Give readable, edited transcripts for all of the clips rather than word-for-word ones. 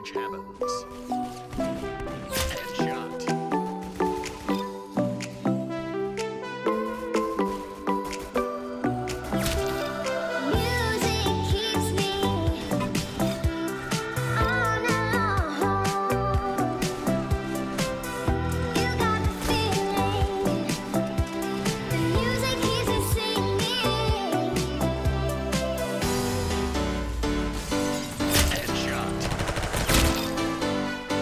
Watch heavens. Headshot. Music keeps me on alone. You got the feeling. The music keeps me singing. Headshot.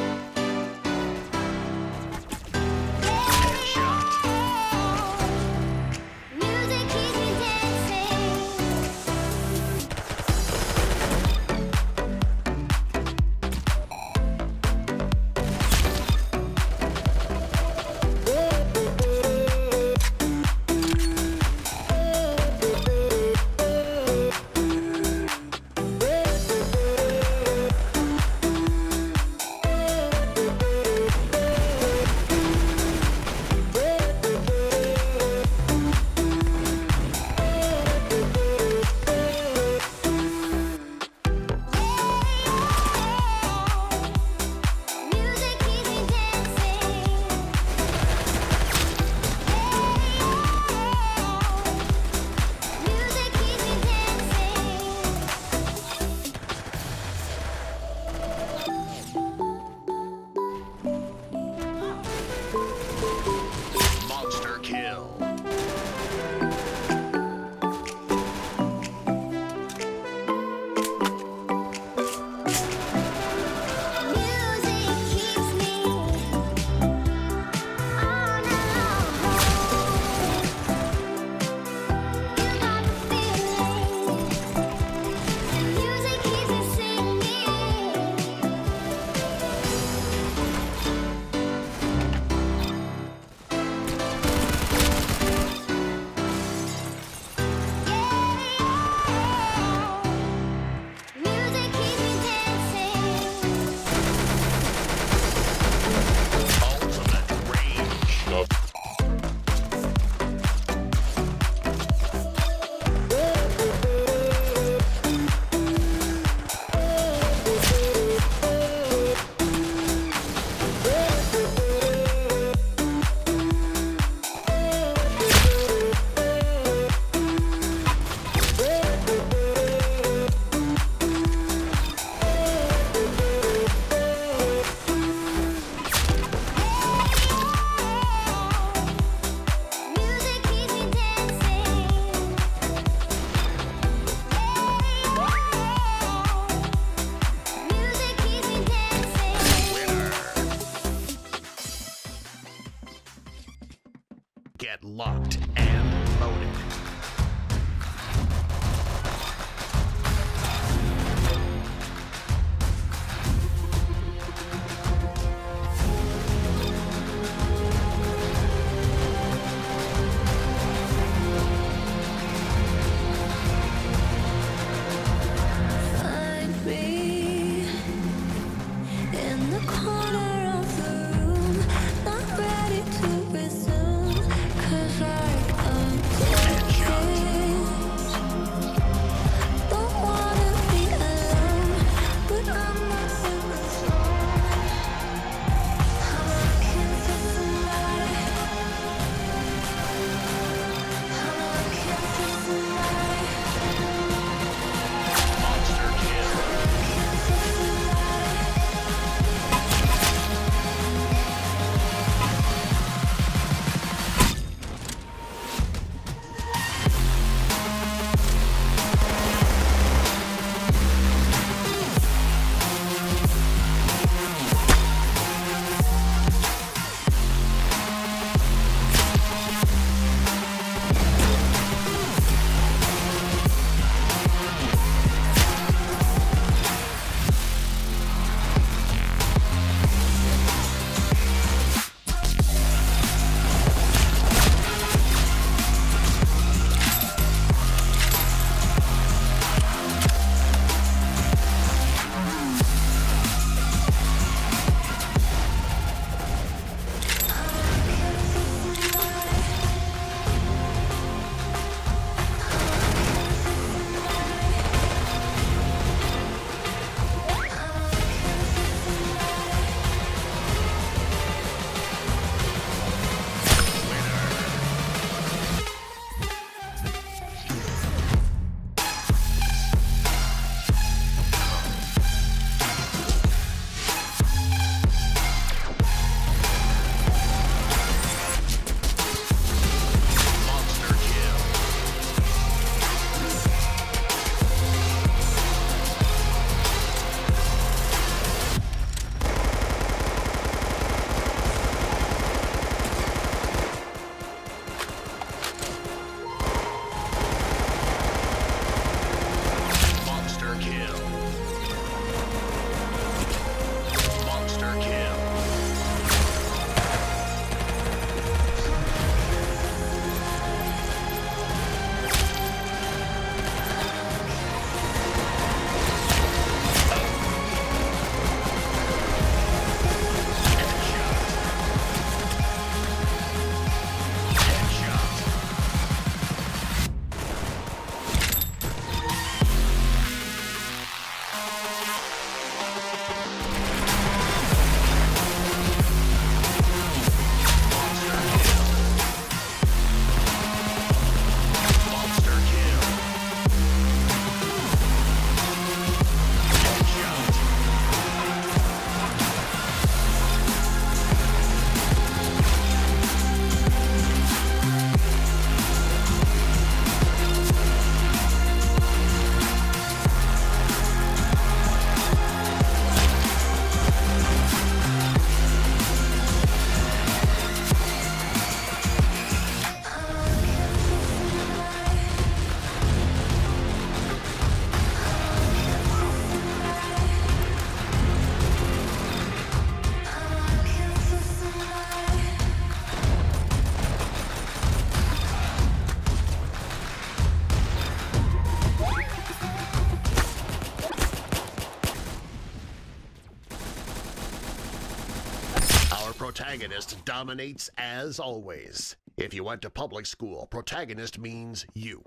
Protagonist dominates as always. If you went to public school, protagonist means you.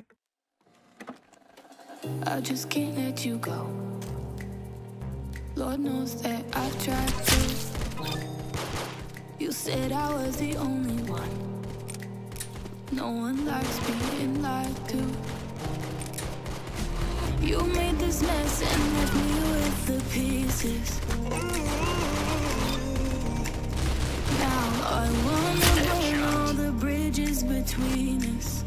I just can't let you go. Lord knows that I've tried to. You said I was the only one. No one likes being lied to. You made this mess and left me with the pieces. Now I wanna burn all the bridges between us.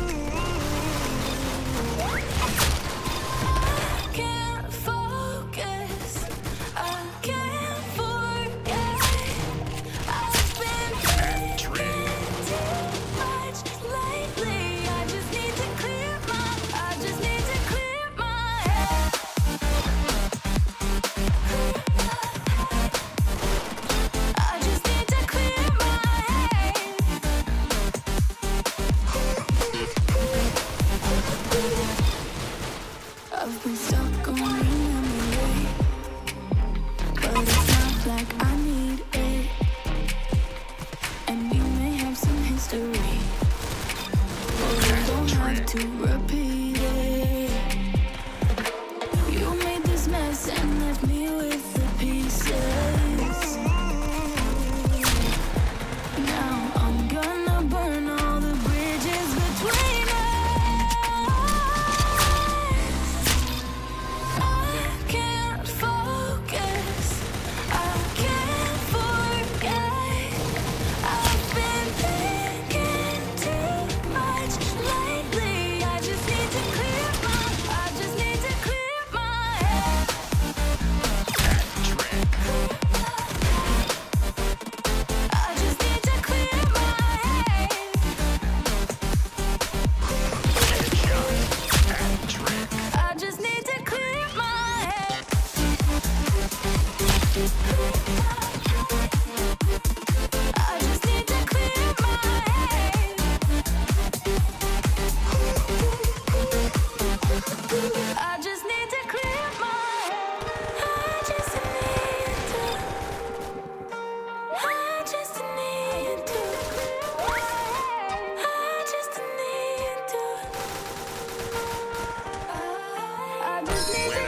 I can't focus, I can't forget. I've been thinking too much lately. I just need to clear my head. I just need to clear my head. I've been stuck on memory lane, but it's not like I need it. And we may have some history, but we don't have to repeat it. You made this mess and left me with the pieces. Now I'm gonna burn all the bridges between us. I can't focus, I can't forget. I've been thinking too much lately. I just need to clear my head. I just need to clear my head. I just need to clear my head. I just need to clear my head. I just need to clear my head. I just need to. I just need to. I just need to. I just need to.